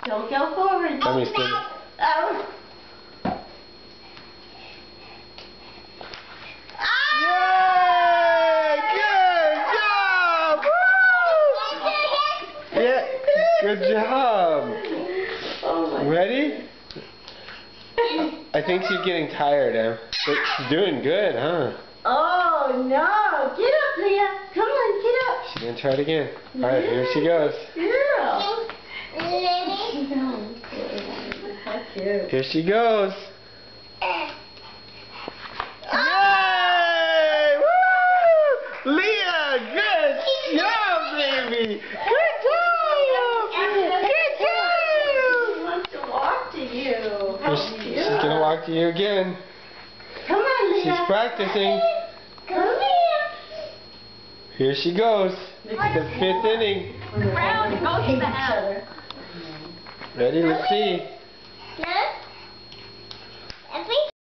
Don't go forward. Let me see. Oh. Yay! Good job! Woo! Yeah, good job. Oh my. Ready? I think she's getting tired, Em. But she's doing good, huh? Oh no! Get up, Leah. Come on, get up. She's gonna try it again. Alright, here she goes. Yeah. How cute. Here she goes. Yay! Woo! Leah, good job, baby! Good job! Good job! She wants to walk to you. She's gonna walk to you again. Come on, Leah. She's practicing. Come here. Here she goes. It's the 5th inning. Round goes to the house. Ready? Let's see. Yes.